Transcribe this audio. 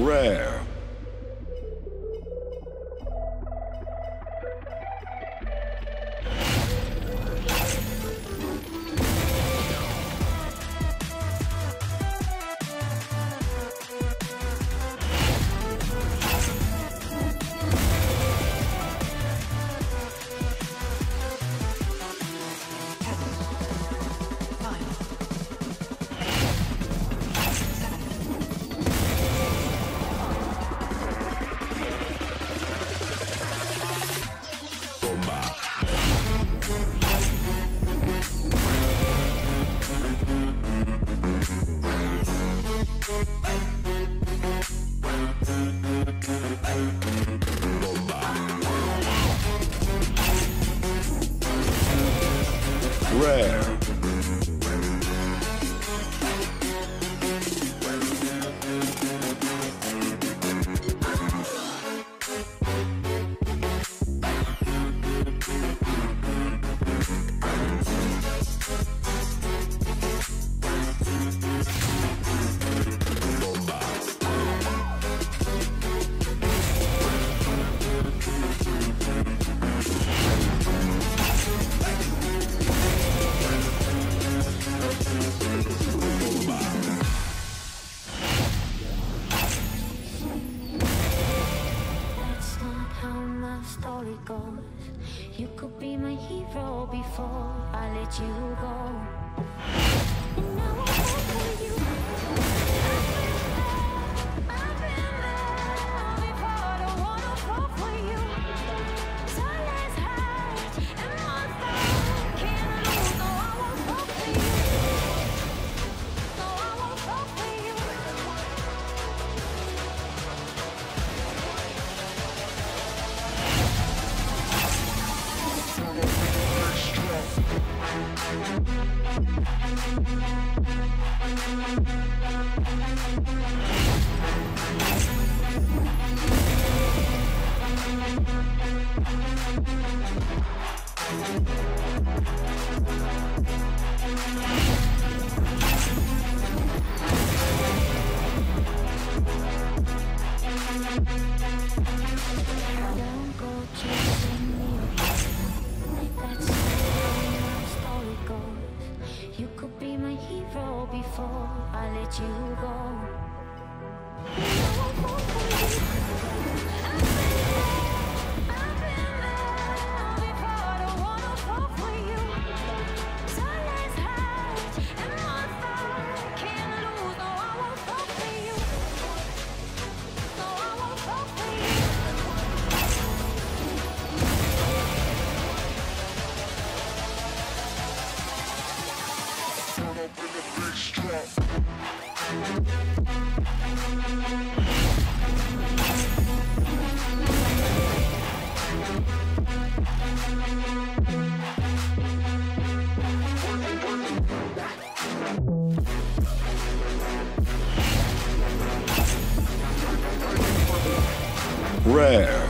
Rare. Rare. Story goes, you could be my hero before I let you go. And now I fall for you. I've been there before, don't wanna fall for you. So let's hide and one thought can't lose. No, I won't fall for you. No, I won't fall for you. Don't go chasing me. That's how my story goes. You could be my hero before I let you go. I won't fall for you. I've been there before, don't wanna fall for you. So let's hide and one thought can't lose. No, I won't fall for you. No, I won't fall for you. Rare.